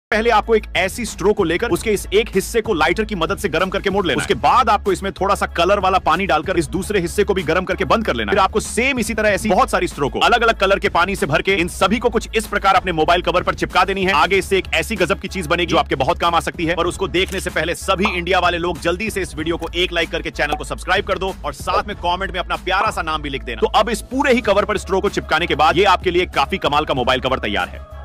पहले आपको एक ऐसी स्ट्रो को लेकर उसके इस एक हिस्से को लाइटर की मदद से गर्म करके मोड़ लेना। उसके बाद आपको इसमें थोड़ा सा कलर वाला पानी डालकर इस दूसरे हिस्से को भी गर्म करके बंद कर लेना। फिर आपको सेम इसी तरह ऐसी बहुत सारी स्ट्रो को अलग अलग कलर के पानी से भर के इन सभी को कुछ इस प्रकार अपने मोबाइल कवर पर चिपका देनी है। आगे इससे एक ऐसी गजब की चीज बनेगी जो आपके बहुत काम आ सकती है। और उसको देखने से पहले सभी इंडिया वाले लोग जल्दी से इस वीडियो को एक लाइक करके चैनल को सब्सक्राइब कर दो और साथ में कमेंट में अपना प्यारा सा नाम भी लिख देना। तो अब इस पूरे ही कवर पर स्ट्रो को चिपकाने के बाद ये आपके लिए काफी कमाल का मोबाइल कवर तैयार है।